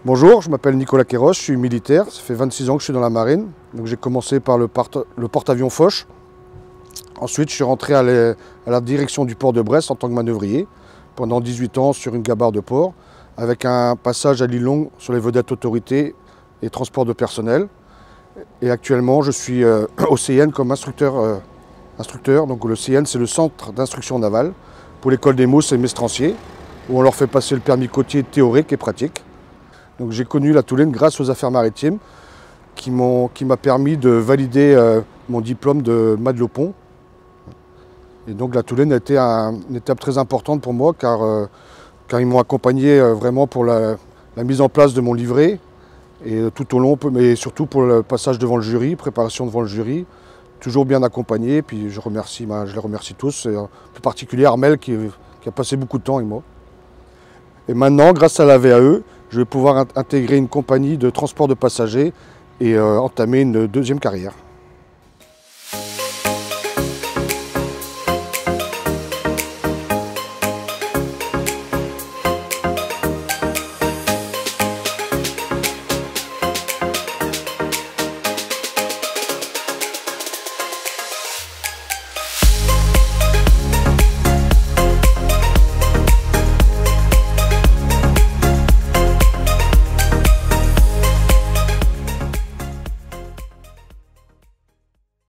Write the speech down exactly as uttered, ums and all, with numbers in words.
Bonjour, je m'appelle Nicolas Queiroz, je suis militaire, ça fait vingt-six ans que je suis dans la marine. Donc j'ai commencé par le, le porte-avions Foch. Ensuite, je suis rentré à, les, à la direction du port de Brest en tant que manœuvrier, pendant dix-huit ans sur une gabarre de port, avec un passage à l'île Longue sur les vedettes autorités et transport de personnel. Et actuellement, je suis euh, au C I N comme instructeur. Euh, instructeur. Donc le C I N, c'est le centre d'instruction navale pour l'école des Mousses et Mestranciers, où on leur fait passer le permis côtier théorique et pratique. Donc j'ai connu la Toulaine grâce aux affaires maritimes qui m'ont qui m'a permis de valider euh, mon diplôme de mât de Lopon. Et donc la Toulaine a été un, une étape très importante pour moi car, euh, car ils m'ont accompagné euh, vraiment pour la, la mise en place de mon livret et euh, tout au long, mais surtout pour le passage devant le jury, préparation devant le jury, toujours bien accompagné. Puis je remercie, ben, je les remercie tous, et en plus particulier Armel qui, qui a passé beaucoup de temps avec moi. Et maintenant, grâce à la V A E, je vais pouvoir intégrer une compagnie de transport de passagers et euh, entamer une deuxième carrière.